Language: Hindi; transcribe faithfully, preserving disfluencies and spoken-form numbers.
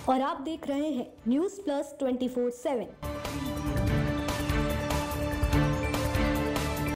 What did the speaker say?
और आप देख रहे हैं news plus twenty four seven.